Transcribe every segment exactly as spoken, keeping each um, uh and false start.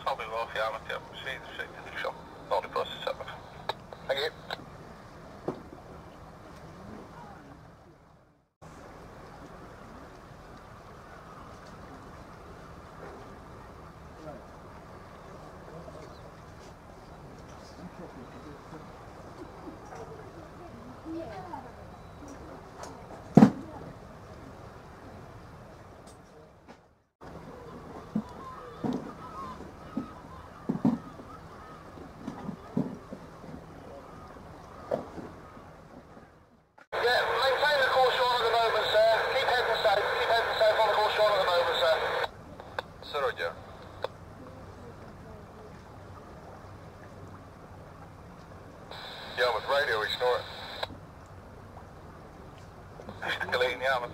Probably off Yarmouth, yeah. See the sixth shop. Only process seven. Thank you. Yarmouth radio, we snort. Mister Great Yarmouth.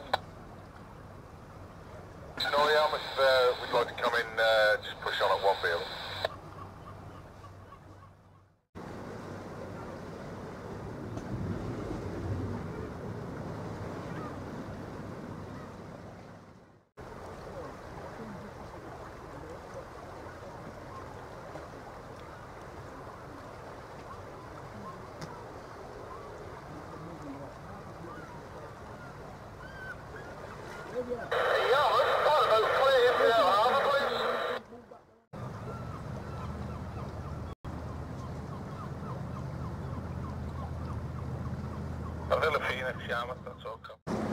Snore Yarmouth, uh, we'd like to come in, uh, just push on at one wheel. Yarmouth, what about clear for our harbour, please? HAVILA Phoenix, Yarmouth, that's all come.